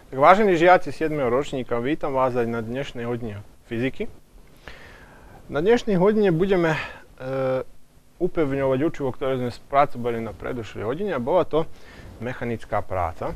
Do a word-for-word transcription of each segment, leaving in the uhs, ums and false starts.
Tak vážení žiaci siedmeho ročníka, vítam vás aj na dnešnej hodine fyziky. Na dnešnej hodine budeme e, upevňovať učivo, ktoré sme spracovali na predošlej hodine, a bola to mechanická práca.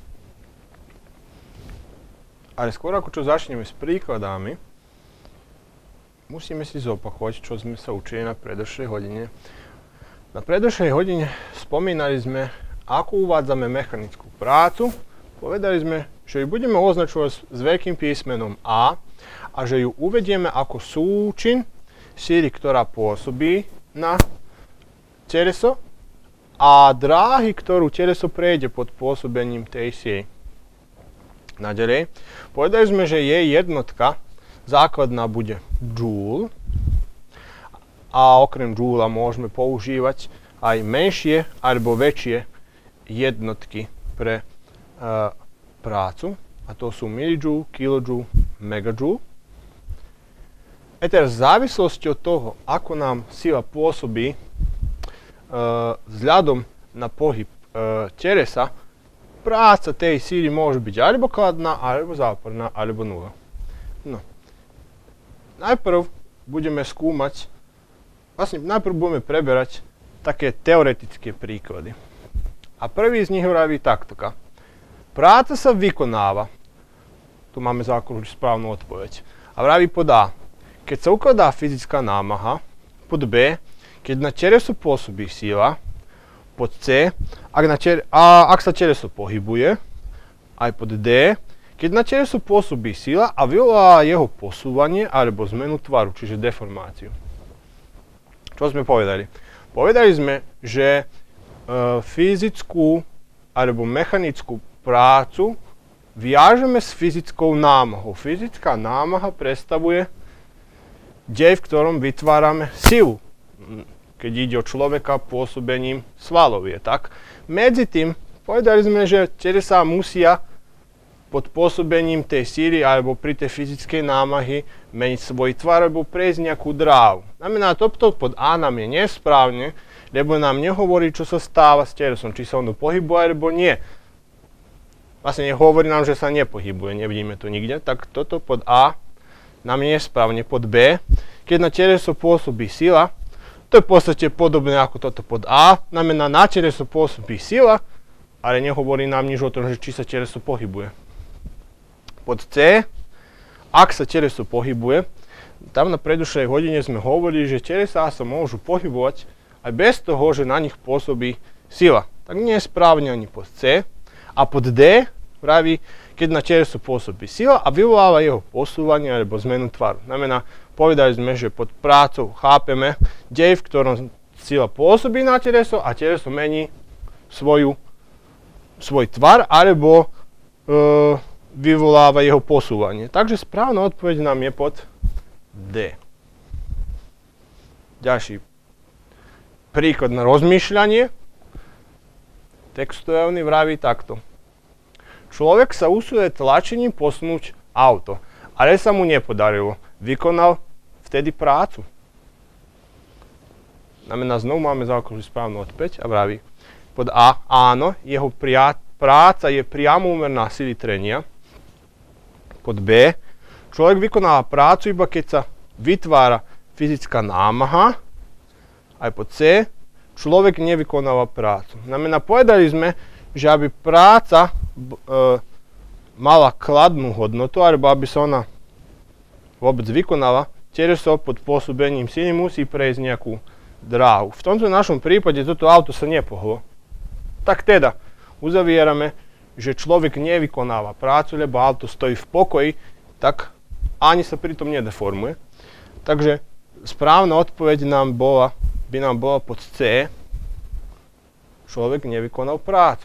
Ale skôr ako čo začneme s príkladami, musíme si zopakovať, čo sme sa učili na predošlej hodine. Na predošlej hodine spomínali sme, ako uvádzame mechanickú prácu. Povedali sme, že ju budeme označovať s veľkým písmenom A a že ju uvedieme ako súčin síly, ktorá pôsobí na teleso, a dráhy, ktorú teleso prejde pod pôsobením tej síly. Naďalej, povedali sme, že jej jednotka základná bude joule, a okrem joule môžeme používať aj menšie alebo väčšie jednotky pre uh, prácu, a to sú millijoule, kilojoule, megajoule. A teraz v závislosti od toho, ako nám sila pôsobí uh, vzhľadom na pohyb uh, telesa, práca tej síly môže byť alebo kladná, alebo záporná, alebo nula. No. Najprv budeme skúmať, vlastne najprv budeme preberať také teoretické príklady. A prvý z nich vraví taktoka. Práca sa vykonáva. Tu máme základnú správnu odpoveď. A vraví pod A. Keď sa ukladá fyzická námaha, pod B. Keď na teleso pôsobí sila, pod C. Ak, na čere, a ak sa teleso pohybuje, aj pod D. Keď na teleso pôsobí sila a vyvolá jeho posúvanie alebo zmenu tvaru, čiže deformáciu. Čo sme povedali? Povedali sme, že e, fyzickú alebo mechanickú prácu viažeme s fyzickou námahou. Fyzická námaha predstavuje dej, v ktorom vytvárame silu. Keď ide o človeka pôsobením svalov, je tak. Medzi tým povedali sme, že telesá musia pod pôsobením tej síly alebo pri tej fyzickej námahy meniť svoj tvar alebo prejsť nejakú dráhu. Znamená, toto pod A nám je nesprávne, lebo nám nehovorí, čo sa stáva s telesom, či sa ono pohybuje alebo nie. Vlastne nehovorí nám, že sa nepohybuje, nevidíme to nikde, tak toto pod A nám je nesprávne. Pod B, keď na teleso pôsobí sila, to je v podstate podobné ako toto pod A, znamená, na teleso pôsobí sila, ale nehovorí nám nič o tom, že či sa teleso pohybuje. Pod C, ak sa teleso pohybuje, tam na predošlej hodine sme hovorili, že telesá sa môžu pohybovať aj bez toho, že na nich pôsobí sila. Tak nie je správne ani pod C. A pod D praví, keď na teleso pôsobí sila a vyvoláva jeho posúvanie alebo zmenu tvaru. Znamená, povedali sme, že pod prácou chápeme dej, v ktorom sila pôsobí na teleso a teleso mení svoju, svoj tvar alebo e, vyvoláva jeho posúvanie. Takže správna odpoveď nám je pod D. Ďalší príklad na rozmýšľanie. Textovný vraví takto. Človek sa usiluje tlačením posunúť auto, ale sa mu nepodarilo. Vykonal vtedy prácu. Znamená, znovu máme základnú správnu odpoveď a vraví pod A. Áno, jeho pria, práca je priamo úmerná sily trenia. Pod B. Človek vykonáva prácu iba keď sa vytvára fyzická námaha. Aj pod C. Človek nevykonáva prácu. Znamená, povedali sme, že aby práca e, mala kladnú hodnotu, alebo aby sa ona vôbec vykonala, teleso pod pôsobením sily musí prejsť nejakú dráhu. V tomto našom prípade toto auto sa nepohlo. Tak teda, uzavierame, že človek nevykonáva prácu, lebo auto stojí v pokoji, tak ani sa pritom nedeformuje. Takže správna odpoveď nám bola, by nám bola pod C. Človek nevykonal prácu.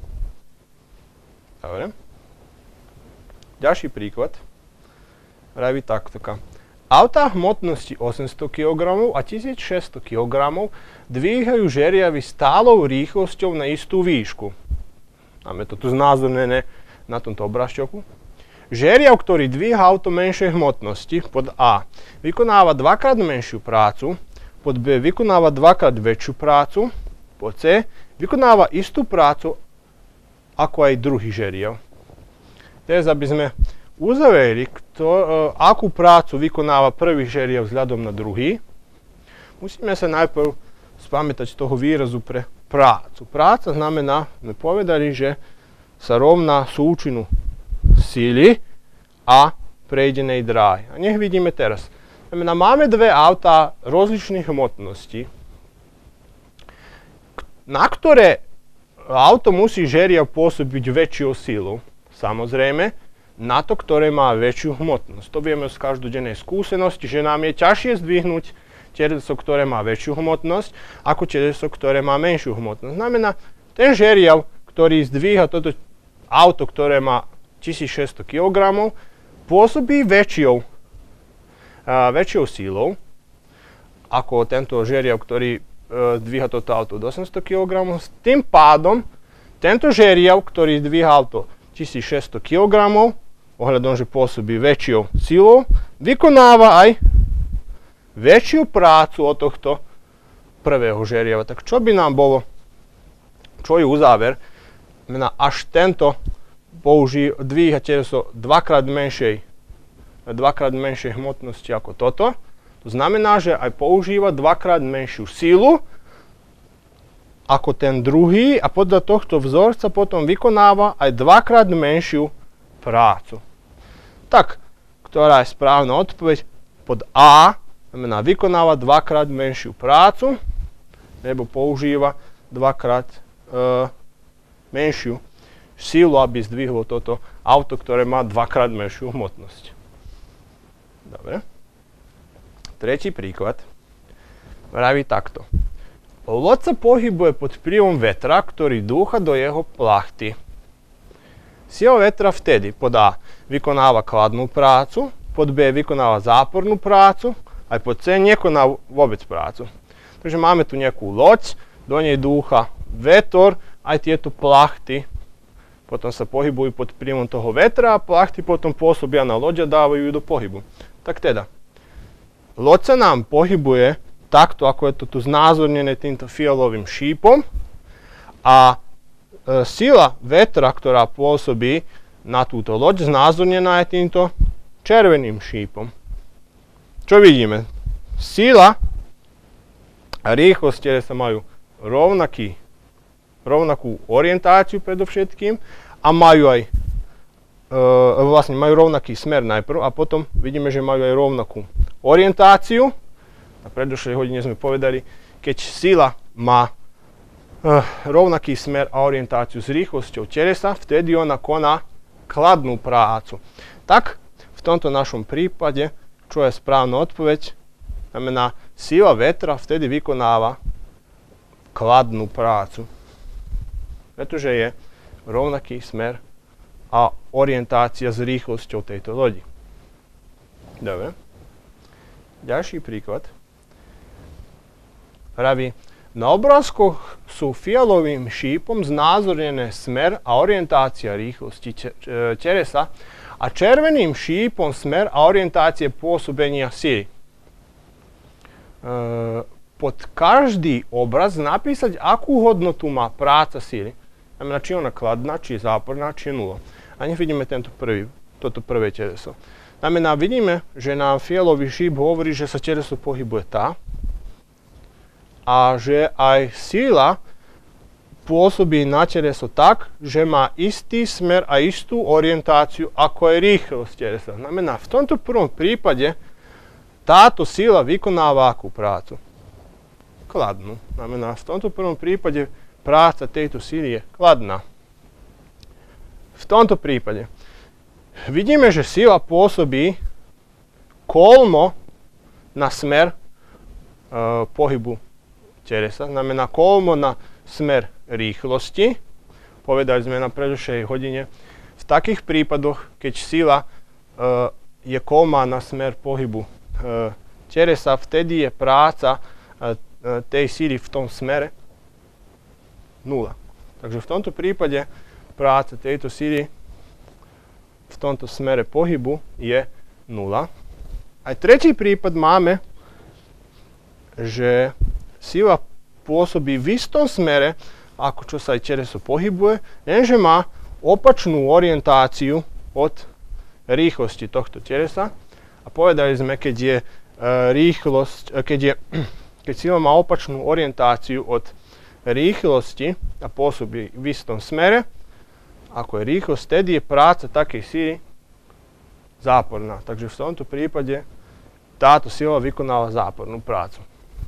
Dobre. Ďalší príklad. Vraví taktoka. Autá hmotnosti osemsto kilogramov a tisícšesťsto kilogramov dvíhajú žeriavy stálou rýchlosťou na istú výšku. Máme to tu znázornené na tomto obrázčoku. Žeriav, ktorý dvíha auto menšej hmotnosti, pod A, vykonáva dvakrát menšiu prácu, pod B vykonáva dvakrát väčšiu prácu, pod C vykonáva istú prácu ako aj druhý žeriav. Teraz, aby sme uzavreli, akú prácu vykonáva prvý žeriav vzhľadom na druhý, musíme sa najprv spamätať z toho výrazu pre prácu. Práca znamená, sme povedali, že sa rovná súčinu síly a prejdenej dráhy. A nech vidíme teraz. Znamená, máme dve autá rozličných hmotností, na ktoré auto musí žeriav pôsobiť väčšiu sílu. Samozrejme, na to, ktoré má väčšiu hmotnosť. To vieme z každodennej skúsenosti, že nám je ťažšie zdvihnúť teleso, ktoré má väčšiu hmotnosť, ako teleso, ktoré má menšiu hmotnosť. Znamená, ten žeriav, ktorý zdvíha toto auto, ktoré má tisícšesťsto kilogramov, pôsobí väčšou, a, väčšou sílou, ako tento žeriav, ktorý e, zdvíha toto auto do osemsto kilogramov. S tým pádom, tento žeriav, ktorý zdvíha auto tisícšesťsto kilogramov, ohľadom, že pôsobí väčšou silou, vykonáva aj väčšiu prácu od tohto prvého žeriava. Tak čo by nám bolo, čo je uzáver, až tento použí, dvíha teleso dvakrát menšej, dvakrát menšej hmotnosti ako toto. To znamená, že aj používa dvakrát menšiu sílu ako ten druhý a podľa tohto vzorca potom vykonáva aj dvakrát menšiu prácu. Tak, ktorá je správna odpoveď pod A, znamená vykonáva dvakrát menšiu prácu, nebo používa dvakrát e, menšiu sílu, aby zdvihlo toto auto, ktoré má dvakrát menšiu hmotnosť. Dobre. Tretí príklad. Vraví takto. Loď sa pohybuje pod vplyvom vetra, ktorý dúcha do jeho plachty. Sila vetra vtedy pod A vykonáva kladnú prácu, pod B vykonáva zápornú prácu, aj pod C nekoná vôbec prácu. Takže máme tu nejakú loď, do nej dúcha vetor, aj tieto plachty potom sa pohybujú pod vplyvom toho vetra a plachty potom pôsobia na loď a dávajú ju do pohybu. Tak teda, loď sa nám pohybuje takto, ako je to tu znázornené týmto fialovým šípom a e, sila vetra, ktorá pôsobí na túto loď, znázornená je týmto červeným šípom. Čo vidíme? Sila a rýchlosť, ktoré sa majú rovnaký, rovnakú orientáciu predovšetkým a majú aj e, vlastne majú rovnaký smer najprv a potom vidíme, že majú aj rovnakú orientáciu. Na predošlej hodine sme povedali, keď sila má uh, rovnaký smer a orientáciu s rýchlosťou telesa, vtedy ona koná kladnú prácu. Tak, v tomto našom prípade, čo je správna odpoveď, znamená, sila vetra vtedy vykonáva kladnú prácu. Pretože je rovnaký smer a orientácia s rýchlosťou tejto lodi. Dobre. Ďalší príklad. Praví, na obrázkoch sú fialovým šípom znázornené smer a orientácia rýchlosti telesa a červeným šípom smer a orientácie pôsobenia síly. E, pod každý obraz napísať, akú hodnotu má práca síly. Znamená, či je ona kladná, či je záporná, či je nula. A nech vidíme tento prvý, toto prvé teleso. Znamená, vidíme, že nám fialový šíp hovorí, že sa teleso pohybuje tá, a že aj sila pôsobí na teleso tak, že má istý smer a istú orientáciu, ako je rýchlosť telesa. Znamená, v tomto prvom prípade táto sila vykonáva akú prácu? Kladnú. Znamená, v tomto prvom prípade práca tejto sily je kladná. V tomto prípade vidíme, že sila pôsobí kolmo na smer e, pohybu telesa, znamená kolmo na smer rýchlosti. Povedali sme na predošlej hodine, v takých prípadoch, keď sila e, je kolma na smer pohybu e, telesa, vtedy je práca e, tej síly v tom smere nula. Takže v tomto prípade práca tejto síly v tomto smere pohybu je nula. Aj tretí prípad máme, že sila pôsobí v istom smere, ako čo sa aj teleso pohybuje, lenže má opačnú orientáciu od rýchlosti tohto telesa. A povedali sme, keď je uh, rýchlosť, uh, keď, je, keď sila má opačnú orientáciu od rýchlosti a pôsobí v istom smere, ako je rýchlosť, tedy je práca takej síly záporná. Takže v tomto prípade táto sila vykonáva zápornú prácu.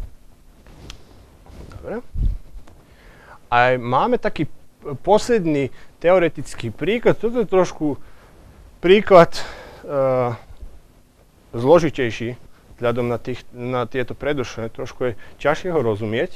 Dobre. A máme taký posledný teoretický príklad. Toto je trošku príklad uh, zložitejší vzhľadom na, tých, na tieto predošlé. Trošku je ťažšie ho rozumieť.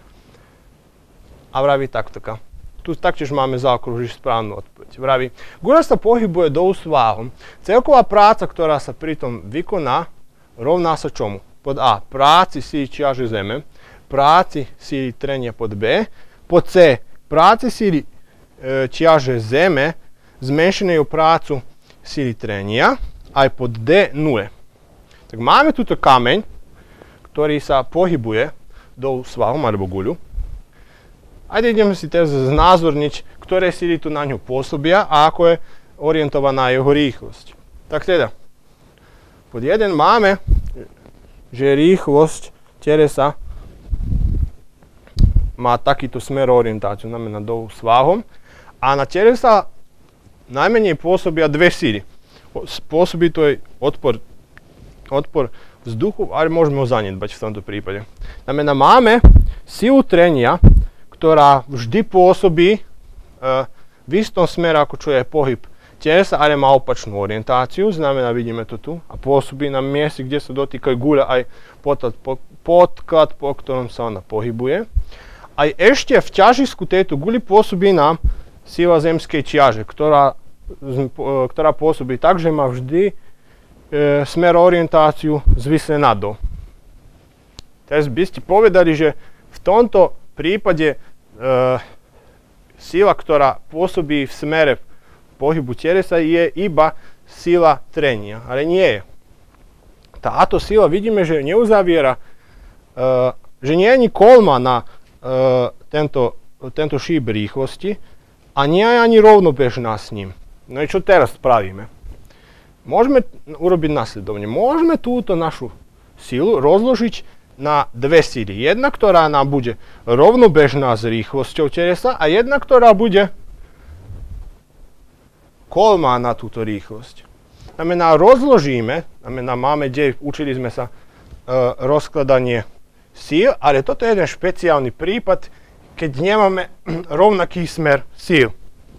A vraví takto. Tu taktiež máme zaokružiť správnu odpoveď. Vraví, guľa sa pohybuje dolu sváhom. Celková práca, ktorá sa pritom vykoná, rovná sa čomu? Pod A. Práci síly ťaže zeme. Práci síly trenia pod B. Pod C. Práci síly e, ťaže zeme zmenšenej o prácu síly trenia. Aj pod D. Nule. Tak máme tuto kameň, ktorý sa pohybuje dolu svahom alebo guľu. Ajde ideme si teraz znázorniť, ktoré síly tu na ňu pôsobia a ako je orientovaná jeho rýchlosť. Tak teda, pod jeden máme, že rýchlosť telesa má takýto smer orientáciu, znamená dolu svahom. A na telesa najmenej pôsobia dve síly. Pôsobí to aj odpor, odpor vzduchu, ale môžeme ho zanedbať v tomto prípade. Znamená, máme silu trenia, ktorá vždy pôsobí e, v istom smere, ako čo je pohyb telesa, ale má opačnú orientáciu. Znamená, vidíme to tu. A pôsobí na mieste, kde sa dotýkajú guľa aj podklad, po, podklad, po ktorom sa ona pohybuje. Aj ešte v ťažisku tejto guľy pôsobí nám sila zemskej ťaže, ktorá, e, ktorá pôsobí tak, že má vždy e, smer orientáciu zvisle nadol. Teraz by ste povedali, že v tomto prípade e, sila, ktorá pôsobí v smere pohybu telesa, je iba sila trenia, ale nie je. Táto sila vidíme, že neuzaviera, e, že nie je ani kolma na e, tento, tento šíp rýchlosti a nie je ani rovnobežná s ním. No i čo teraz spravíme? Môžeme urobiť nasledovne. Môžeme túto našu silu rozložiť na dve síly. Jedna, ktorá nám bude rovnobežná s rýchlosťou telesa a jedna, ktorá bude kolmá na túto rýchlosť. Znamená, rozložíme, znamená, máme, kde učili sme sa e, rozkladanie síl, ale toto je jeden špeciálny prípad, keď nemáme rovnaký smer síl.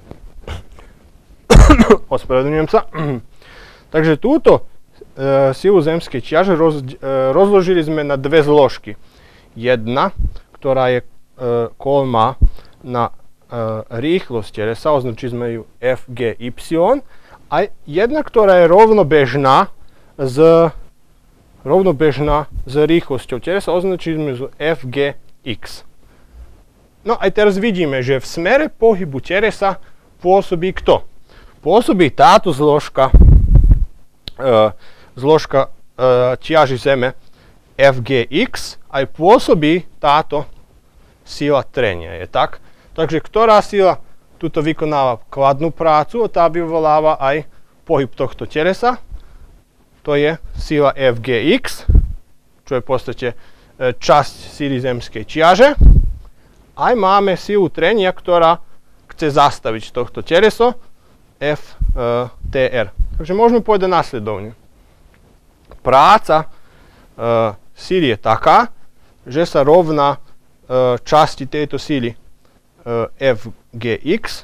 Ospravedlňujem sa. Takže túto E, silu zemskej ťaže roz, e, rozložili sme na dve zložky. Jedna, ktorá je e, kolmá na e, rýchlosť telesa, označili sme ju F G Y, a jedna, ktorá je rovnobežná s, rovnobežná s rýchlosťou telesa, označili sme ju F G X. No aj teraz vidíme, že v smere pohybu telesa pôsobí kto? Pôsobí táto zložka e, zložka e, ťaži zeme F G X, aj pôsobí táto sila trenia. Je tak? Takže ktorá sila tuto vykonáva kladnú prácu, tá vyvoláva aj pohyb tohto telesa. To je sila F G X, čo je v podstate e, časť síly zemskej ťaže. Aj máme silu trenia, ktorá chce zastaviť tohto teleso, F T R. Takže môžeme povedať nasledovne. Práca e, síly je taká, že sa rovná e, časti tejto síly e, F G X,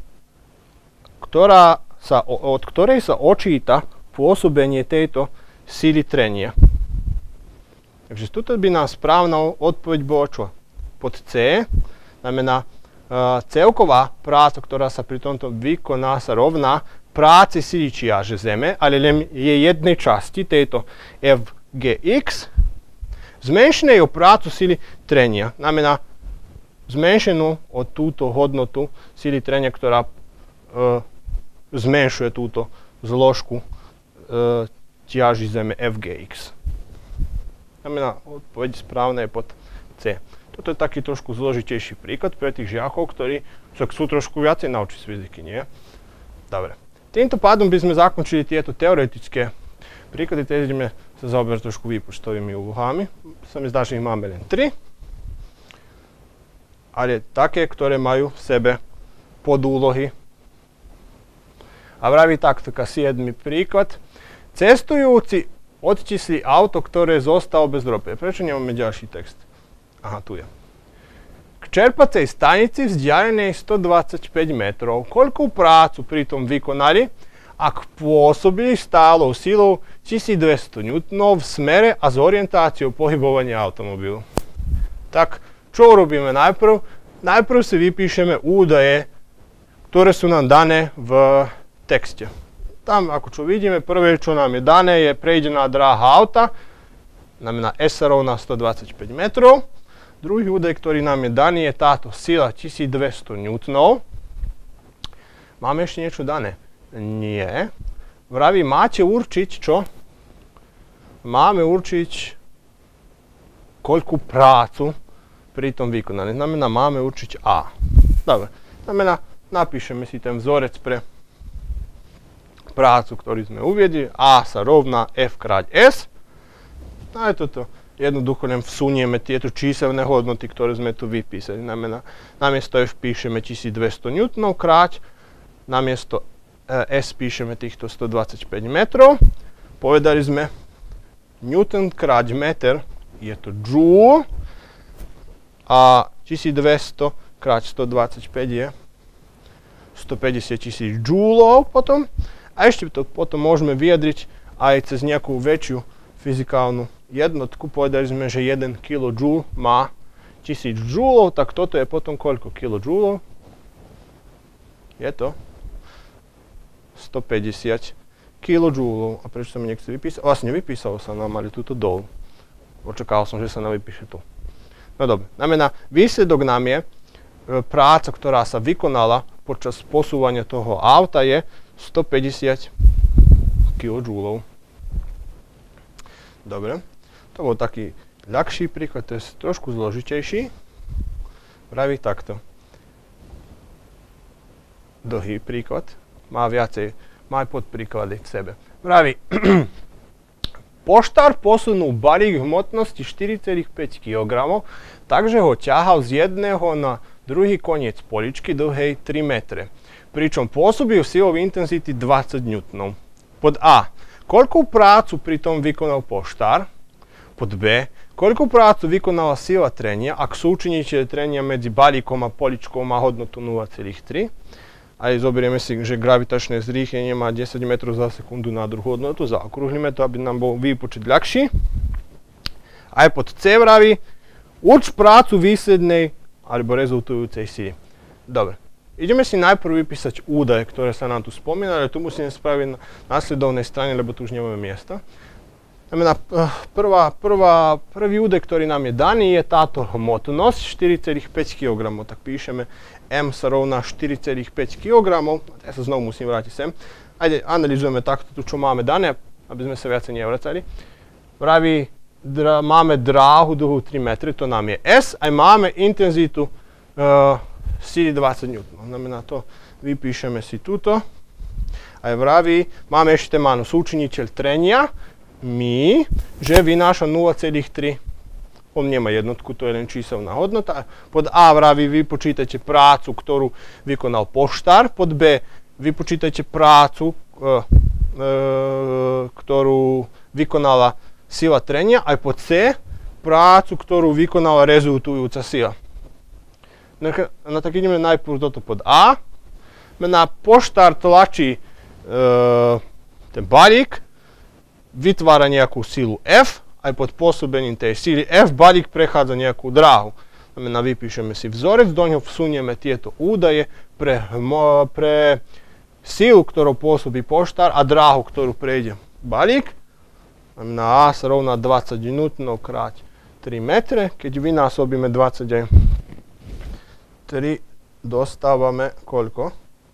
ktorá sa, od ktorej sa odčíta pôsobenie tejto síly trenia. Takže tuto by nám správna odpoveď bola čo? Pod C, znamená e, celková práca, ktorá sa pri tomto vykoná, sa rovná práci síly ťaže zeme, ale len je jednej časti tejto F G X zmenšenej o prácu síly trenia. Znamená zmenšenú o túto hodnotu síly trenia, ktorá e, zmenšuje túto zložku e, ťaži zeme F G X. Znamená, odpoveď správna je pod C. Toto je taký trošku zložitejší príklad pre tých žiakov, ktorí sa chcú trošku viacej naučiť z fyziky, nie? Dobre. Týmto pádom by sme zakončili tieto teoretické príklady, teraz ideme sa zaoberať trošku výpočtovými úlohami. Sa mi zdá, že ich máme len tri, ale také, ktoré majú v sebe podúlohy. A vraví takto, siedmy príklad. Cestujúci odčísli auto, ktoré zostalo bez rope. Prečo nemáme ďalší text? Aha, tu je. K čerpacej stanici vzdialenej stodvadsaťpäť metrov. Koľkú prácu pritom vykonali, ak pôsobili stálou silou tisícdvesto newtonov v smere a s orientáciou pohybovania automobilu? Tak, čo urobíme najprv? Najprv si vypíšeme údaje, ktoré sú nám dané v texte. Tam, ako čo vidíme, prvé, čo nám je dané, je prejdená dráha auta, znamená S sa rovná stodvadsaťpäť metrov. Druhý údaj, ktorý nám je daný, je táto sila tisícdvesto newtonov. Máme ešte niečo dané? Nie. Vraví, máte určiť čo? Máme určiť, koľku prácu pri tom vykonali. Znamená, máme určiť A. Dobre. Znamená, napíšeme si ten vzorec pre prácu, ktorý sme uviedli. A sa rovná F krát S. A je toto. Jednoducho len vsunieme tieto číselné hodnoty, ktoré sme tu vypísali. Znamená, namiesto F píšeme tisícdvesto newtonov krát, namiesto S píšeme týchto stodvadsaťpäť metrov. Povedali sme, newton krát meter je to joule a tisícdvesto krát stodvadsaťpäť je stopäťdesiat tisíc joulov potom. A ešte to potom môžeme vyjadriť aj cez nejakú väčšiu fyzikálnu jednotku. Povedali sme, že jeden kilojoule má tisíc joulov, tak toto je potom koľko kilojoulov? Je to stopäťdesiat kilojoulov. A prečo sa mi nechce vypísať? Vlastne vypísalo sa nám, ale túto dolu. Očakával som, že sa nám vypíše tu. No dobre, znamená, výsledok nám je, práca, ktorá sa vykonala počas posúvania toho auta je stopäťdesiat kilojoulov. Dobre. To bol taký ľahší príklad, to je trošku zložitejší. Praví takto. Dlhý príklad. Má viacej, má aj podpríklady v sebe. Praví, poštár posunul balík hmotnosti štyri celé päť kilogramov, takže ho ťahal z jedného na druhý koniec poličky dlhej tri metre. Pričom pôsobil silou intenzity dvadsať newtonov. Pod A. Koľkú prácu pritom vykonal poštár? Pod B. Koľkú prácu vykonala sila trenia, ak súčiniteľ trenia medzi balíkom a poličkou má hodnotu nula celá tri? Aj zoberieme si, že gravitačné zrýchlenie má desať metrov za sekundu na druhú hodnotu. Zaokrúhlime to, aby nám bol výpočet ľahší. Aj pod C vraví, urč prácu výslednej alebo rezultujúcej sily. Dobre. Ideme si najprv vypísať údaje, ktoré sa nám tu spomínali, ale tu musíme spraviť na následovnej strane, lebo tu už nemáme miesta. Znamená, prvá, prvá, prvý údaj, ktorý nám je daný, je táto hmotnosť štyri celé päť kilogramov. Tak píšeme M sa rovná štyri celé päť kilogramov. Ja sa znovu musím vrátiť sem. Ajde, analyzujeme takto tu, čo máme dané, aby sme sa viacej nevracali. Vraví, dra, máme dráhu dlhú tri metre, to nám je S, aj máme intenzitu uh, sily dvadsať newtonov. Znamená to, vypíšeme si túto. Aj vraví, máme ešte máno súčiniteľ trenia, my, že vynáša nula celá tri. On nemá jednotku, to je len číselná hodnota. Pod A vraví, vypočítajte prácu, ktorú vykonal poštár. Pod B vypočítajte prácu, e, e, ktorú vykonala sila trenia. Aj pod C prácu, ktorú vykonala rezultujúca sila. No, no tak ideme najprv toto pod A. Na poštár tlačí e, ten balík, vytvára nejakú silu F, aj pod pôsobením tej síly F balík prechádza nejakú dráhu. Znamená, vypíšeme si vzorec, do ňoho vsunieme tieto údaje pre, hmo, pre sílu, ktorou pôsobí poštár a dráhu, ktorú prejde balík. Znamená, A sa rovná dvadsať newtonov krát tri metre. Keď vynásobíme dvadsať aj tri, dostávame koľko?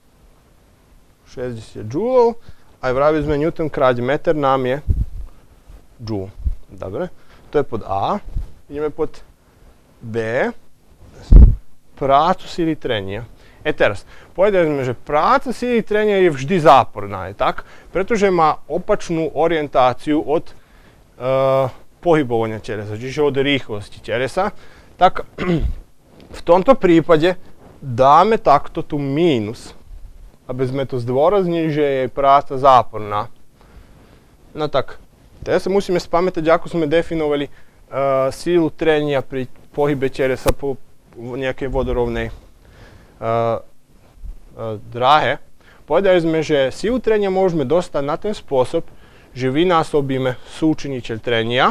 šesťdesiat joulov. Aj vraví sme newton krát meter nám je joule. Dobre, to je pod A. Ideme pod B. Prácu sily trenia. E teraz, povedali sme, že práca síly trenia je vždy záporná, je tak? Pretože má opačnú orientáciu od uh, pohybovania telesa, čiže od rýchlosti telesa. Tak v tomto prípade dáme takto tu mínus, aby sme to zdôraznili, že je práca záporná. No tak, teraz sa musíme spamätať, ako sme definovali uh, sílu trenia pri pohybe telesa po nejakej vodorovnej Uh, uh, dráhe. Povedali sme, že sílu trenia môžeme dostať na ten spôsob, že vynásobíme súčiniteľ trenia,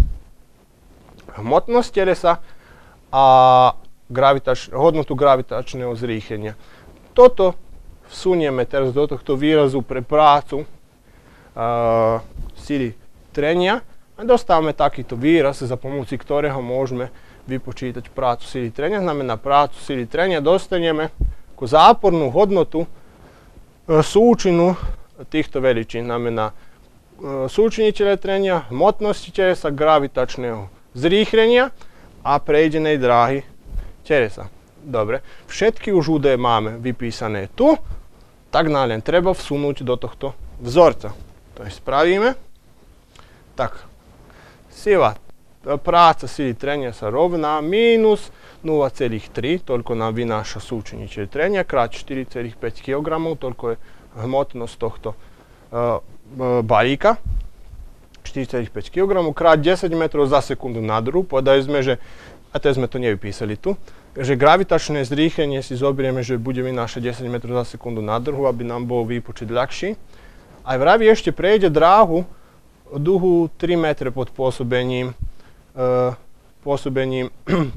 hmotnosť telesa a gravitač, hodnotu gravitačného zrýchlenia. Toto vsunieme teraz do tohto výrazu pre prácu uh, síly trenia a dostávame takýto výraz, za pomoci ktorého môžeme vypočítať prácu síly trenia. Znamená, prácu síly trenia dostaneme ako zápornú hodnotu e, súčinu týchto veličín. Znamená, e, súčiniteľe trenia, hmotnosti telesa, gravitačného zrýchlenia a prejdenej dráhy telesa. Dobre, všetky už údaje máme vypísané tu, tak nám len treba vsunúť do tohto vzorca. To je spravíme. Tak, sila práca síly trenia sa rovná minus nula celá tri, toľko nám vynáša súčiniteľ trenia, krát štyri celá päť kilogramov, toľko je hmotnosť tohto uh, balíka. štyri celá päť kilogramov krát desať metrov za sekundu na druhu. Povedali sme, že, a teraz sme to nevypísali tu, že gravitačné zrýchlenie si zoberieme, že bude vynášať desať metrov za sekundu na druhu, aby nám bol výpočet ľahší. A vraví ešte prejde dráhu dlhú tri metre pod pôsobením Uh, pôsobením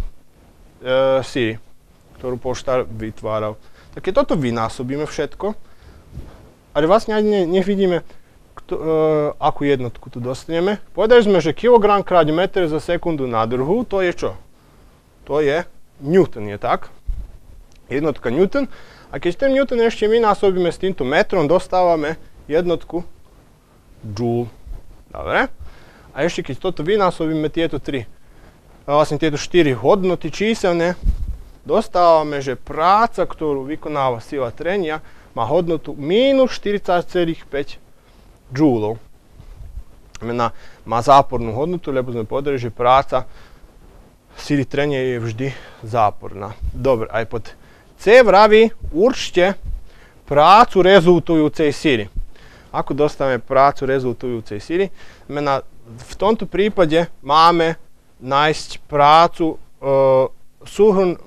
uh, síly, ktorú poštár vytváral. Tak keď toto vynásobíme všetko, ale vlastne ani ne, nevidíme, kto, uh, akú jednotku tu dostaneme. Povedali sme, že kilogram krát meter za sekundu na druhu, to je čo? To je Newton, je tak? Jednotka Newton. A keď ten Newton ešte vynásobíme s týmto metrom, dostávame jednotku Joule. Dobre? A ešte keď toto vynásobíme tieto tri, vlastne tieto štyri hodnoty číselné, dostávame, že práca, ktorú vykonáva sila trenia, má hodnotu mínus štyridsať celá päť joulov. Znamená, má zápornú hodnotu, lebo sme povedali, že práca síly trenia je vždy záporná. Dobre, aj pod C vraví určite prácu rezultujúcej síly. Ako dostávame prácu rezultujúcej síly? Znamená, v tomto prípade máme nájsť prácu, e, súhrn e,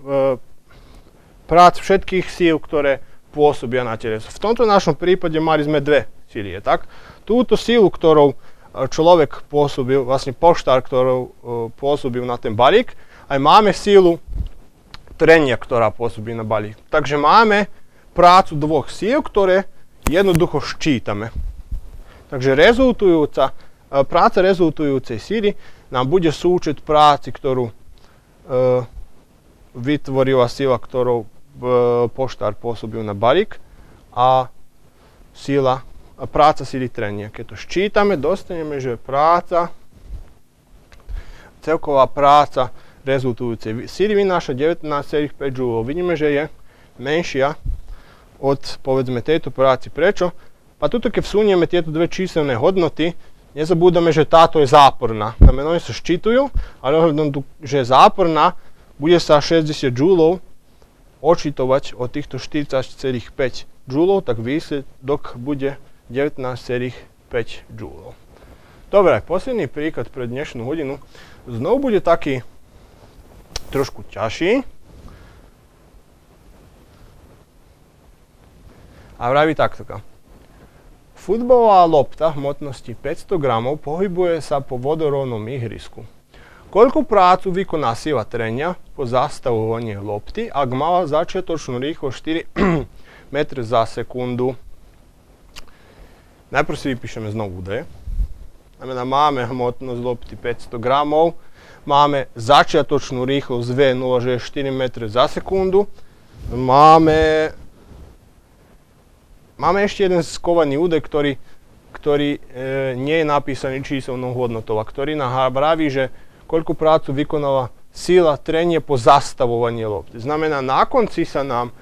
prác všetkých síl, ktoré pôsobia na teleso. V tomto našom prípade mali sme dve síly, tak? Túto sílu, ktorou človek pôsobil, vlastne poštár, ktorou e, pôsobil na ten balík, aj máme sílu trenia, ktorá pôsobí na balík. Takže máme prácu dvoch síl, ktoré jednoducho ščítame. Takže rezultujúca práca rezultujúcej síly nám bude súčet práci, ktorú e, vytvorila sila, ktorou e, poštár pôsobil na balík a sila, a práca síly trenia. Keď to ščítame, dostaneme, že práca, celková práca rezultujúcej síly vynáša devätnásť celá päť joulov. Vidíme, že je menšia od, povedzme, tejto práci. Prečo? A tuto, keď vsunieme tieto dve číselné hodnoty, nezabúdame, že táto je záporná. Znamená, oni sa ščítujú, ale ohľadom, že je záporná, bude sa šesťdesiat joulov odčítovať od týchto štyridsať celá päť joulov, tak výsledok bude devätnásť celá päť joulov. Dobre, posledný príklad pre dnešnú hodinu. Znovu bude taký trošku ťažší. A vraví takto. Futbalová lopta hmotnosti päťsto gramov pohybuje sa po vodorovnom ihrisku. Koľko prácu vykoná sila trenia po zastavovaní lopty, ak mala začiatočnú rýchlosť štyri metre za sekundu? Najprv si vypíšeme znovu údaje. Znamená, máme hmotnosť lopty päťsto gramov, máme začiatočnú rýchlosť V nula, že je štyri metre za sekundu, máme Máme ešte jeden skovaný údaj, ktorý, ktorý e, nie je napísaný číselnou hodnotou a ktorý nám vraví, že koľko prácu vykonala sila trenia po zastavovaní lopty. Znamená, na konci sa nám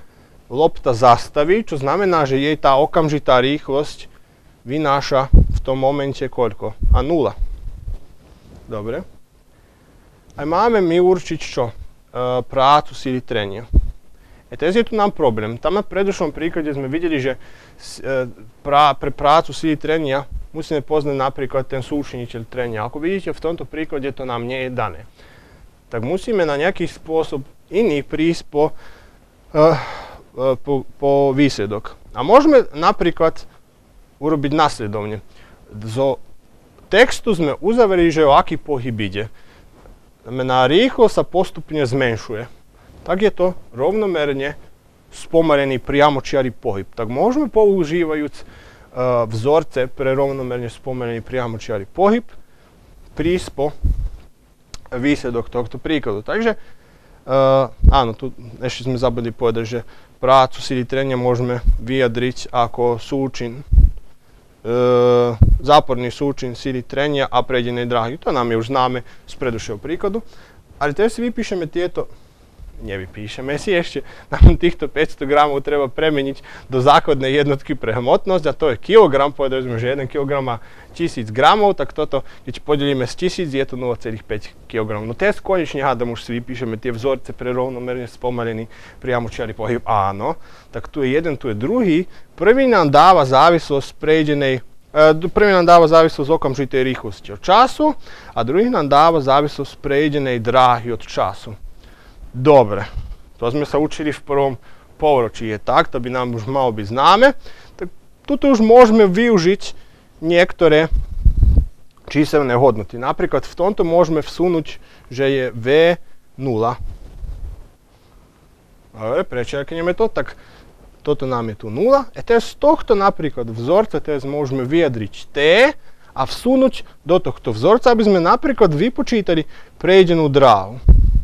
lopta zastaví, čo znamená, že jej tá okamžitá rýchlosť vynáša v tom momente koľko? A nula. Dobre. A máme my určiť čo? E, prácu síly trenia. E teraz je tu nám problém. Tam na predošlom príklade sme videli, že e, pra, pre prácu síly trenia musíme poznať napríklad ten súčiniteľ trenia. Ako vidíte, v tomto príklade to nám nie je dané. Tak musíme na nejaký spôsob iný prísť po e, Po, po výsledok. A môžeme napríklad urobiť nasledovne. Zo textu sme uzavreli, že o aký pohyb ide. Znamená, rýchlo sa postupne zmenšuje. Tak je to rovnomerne spomalený priamočiary pohyb. Tak môžeme používajúc uh, vzorce pre rovnomerne spomalený priamočiary pohyb prísť po výsledok tohto príkladu. Takže uh, áno, tu ešte sme zabudli povedať, že prácu síly trenia môžeme vyjadriť ako súčin, e, záporný súčin síly trenia a prejdenej dráhy. To nám je už známe z predošlého príkladu. Ale teraz si vypíšeme tieto, nevypíšeme si ešte, nám týchto päťsto gramov treba premeniť do základnej jednotky pre hmotnosť a to je kilogram. Povedali sme, že jeden kilogram má tisíc gramov, tak toto, keď podelíme z tisíc, je to nula celá päť kilogramov. No teraz konečne hádam už si vypíšeme tie vzorce pre rovnomerne spomalený priamočiary pohyb. Áno, tak tu je jeden, tu je druhý. Prvý nám dáva závislosť prejdenej, e, prvý nám dáva závislosť okamžitej rýchlosti od času a druhý nám dáva závislosť prejdenej dráhy od času. Dobre, to sme sa učili v prvom polročí. Je tak, to by nám už malo byť známe. Tak tuto už môžeme využiť niektoré číselné hodnoty. Napríklad v tomto môžeme vsunúť, že je V nula. Dobre, prečerkneme to, tak toto nám je tu nula. A teraz z tohto napríklad vzorca teraz môžeme vyjadriť T a vsunúť do tohto vzorca, aby sme napríklad vypočítali prejdenú dráhu.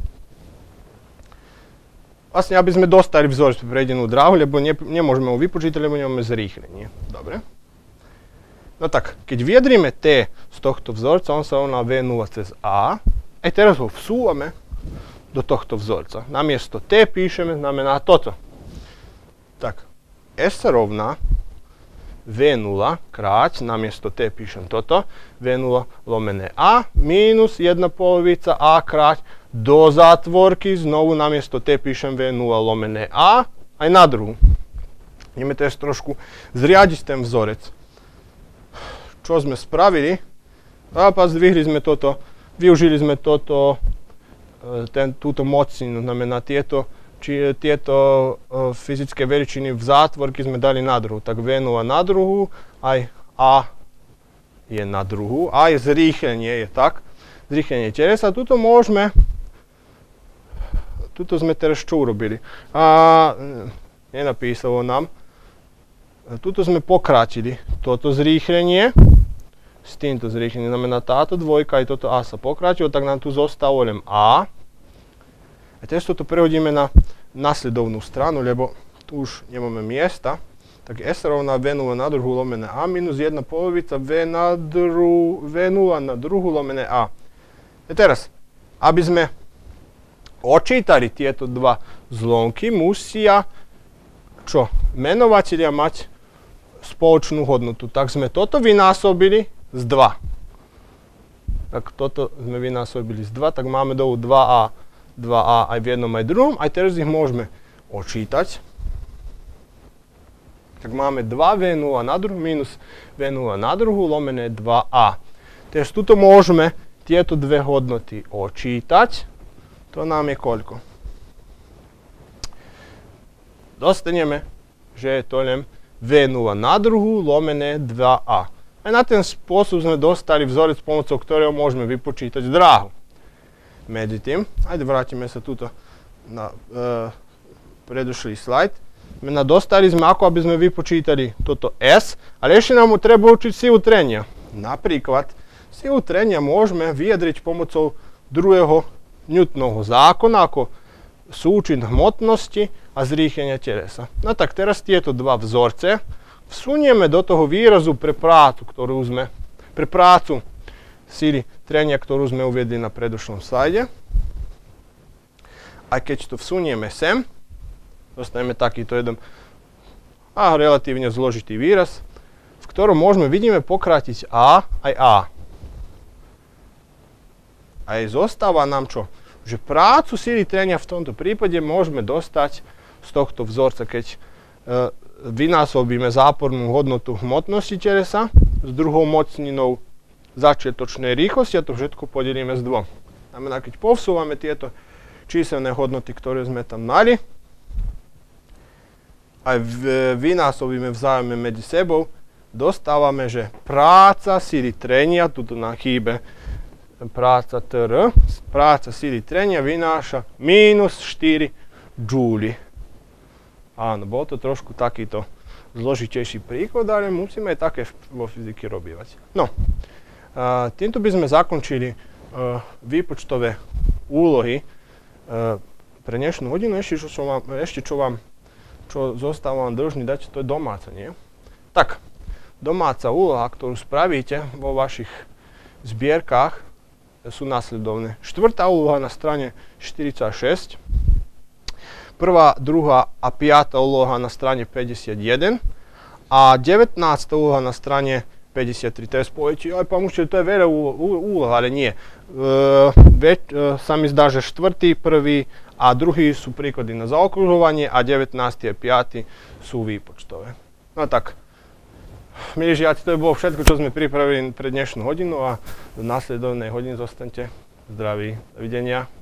Vlastne, aby sme dostali vzorec pre prejdenú dráhu, lebo ne, nemôžeme ho vypočítať, lebo nemáme zrýchlenie. Dobre. No tak, keď vyjadríme T z tohto vzorca, on sa rovná V nula cez A. A teraz ho vsúvame do tohto vzorca. Namiesto T píšeme, znamená toto. Tak, S sa rovná V nula krát, namiesto T píšem toto, V nula lomené A, minus jedna polovica A krát, do zátvorky, znovu namiesto T píšem V nula lomené A, aj na druhu. Ideme teraz trošku zriadiť ten vzorec. Čo sme spravili? A pa zdvihli sme toto, využili sme toto, ten, túto mocninu, znamená tieto, či, tieto uh, fyzické veličiny v zátvorky sme dali na druhu. Tak V nula na druhu, aj A je na druhu, A je zrýchlenie, je tak, zrýchlenie telesa. Tuto môžeme Tuto sme teraz čo urobili? A, nenapísalo nám. Tuto sme pokračili toto zrýchlenie s týmto zrýchlením. Znamená táto dvojka aj toto A sa pokračilo, tak nám tu zostalo len A. A teraz toto prehodíme na nasledovnú stranu, lebo tu už nemáme miesta. Tak S rovná V nula na druhu lomené A minus jedna polovica V, na dru, V nula na druhu lomené A. A teraz, aby sme očítali tieto dva zlomky, musia čo? Menovateľia mať spoločnú hodnotu. Tak sme toto vynásobili z dva. Tak toto sme vynásobili z dva, tak máme dolu dva A, dva A aj v jednom aj v druhom. Aj teraz ich môžeme očítať. Tak máme dva V nula na druhu minus V nula na druhu lomené dva A. Teraz tuto môžeme tieto dve hodnoty očítať. To nám je koľko? Dostaneme, že je to len V nula na druhu lomené dva A. A na ten spôsob sme dostali vzorec, pomocou ktorého môžeme vypočítať dráhu. Medzi tým, ajde vrátime sa tuto na e, predošlý slajd. Dostali sme, ako aby sme vypočítali toto S, ale ešte nám treba učiť silu trenia. Napríklad, silu trenia môžeme vyjadriť pomocou druhého Newtonovho zákona ako súčin hmotnosti a zrýchlenia telesa. No tak teraz tieto dva vzorce vsunieme do toho výrazu pre prácu, ktorú sme, pre prácu síly trenia, ktorú sme uviedli na predošlom slajde. A keď to vsunieme sem, dostaneme takýto jeden a relatívne zložitý výraz, v ktorom môžeme, vidíme, pokrátiť A aj A. A zostáva nám čo? Že prácu síly trenia v tomto prípade môžeme dostať z tohto vzorca, keď e, vynásobíme zápornú hodnotu hmotnosti telesa s druhou mocninou začiatočnej rýchlosti a to všetko podelíme s dvom. Znamená, keď povsúvame tieto číselné hodnoty, ktoré sme tam mali, aj vynásobíme vzájomne medzi sebou, dostávame, že práca síly trenia, tuto na chýbe práca T R, práca síly trenia vynáša mínus štyri džúly. Áno, bol to trošku takýto zložitejší príklad, ale musíme aj také vo fyzike robívať. No, a týmto by sme zakončili uh, výpočtové úlohy uh, pre dnešnú hodinu. Ešte čo vám, ešte čo vám čo zostáva vám dlžný dať, to je domáca, nie? Tak, domáca úloha, ktorú spravíte vo vašich zbierkach, sú nasledovné. Štvrtá úloha na strane štyridsaťšesť, prvá, druhá a piata úloha na strane päťdesiatjeden a devätnásta úloha na strane päťdesiattri. To je spojiť, aj pán učiteľ, to je veľa úloh, ale nie. E, veď, e, sa mi zdá, že štvrtý, prvý a druhý sú príklady na zaokružovanie a devätnásty a piaty sú výpočtové. No tak, milí žiaci, to je bolo všetko, čo sme pripravili pre dnešnú hodinu a do následovnej hodiny zostaňte zdraví. Dovidenia.